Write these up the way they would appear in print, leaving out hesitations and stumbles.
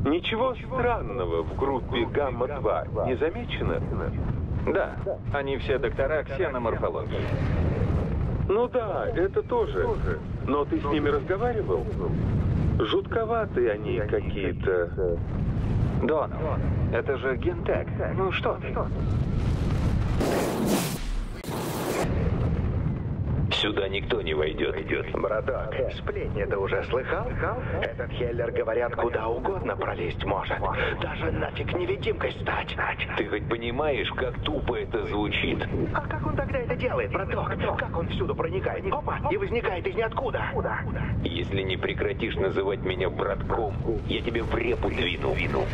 Ничего странного в группе Гамма-2 не замечено? Да, они все доктора ксеноморфологии. Ну да, это тоже. Но ты с ними разговаривал? Жутковатые они какие-то. Донован, это же Гентек. Ну что ты? Сюда никто не войдет. Браток, сплетни ты уже слыхал? Этот Хеллер, говорят, куда угодно пролезть может. Даже нафиг невидимкой стать. Ты хоть понимаешь, как тупо это звучит? А как он тогда это делает, браток? Как он всюду проникает? Опа, и возникает из ниоткуда. Если не прекратишь называть меня братком, я тебе в репу двину.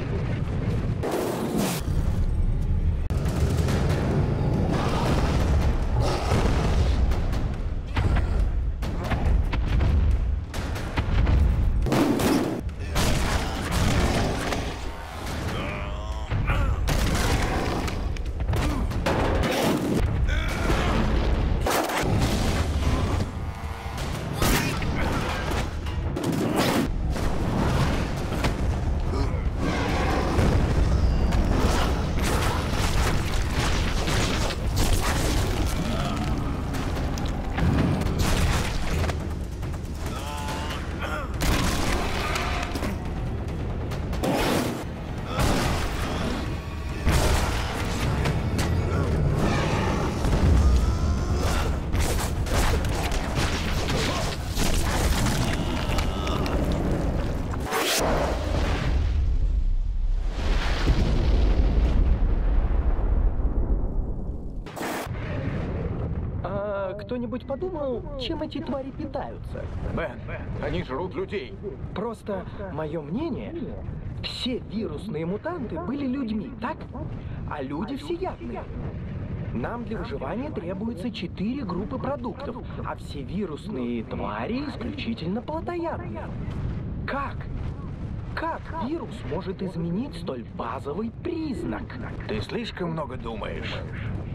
Кто-нибудь подумал, чем эти твари питаются? Бен, они жрут людей. Просто, мое мнение, все вирусные мутанты были людьми, так? А люди всеядные. Нам для выживания требуется 4 группы продуктов, а все вирусные твари исключительно плотоядные. Как? Как вирус может изменить столь базовый признак? Ты слишком много думаешь.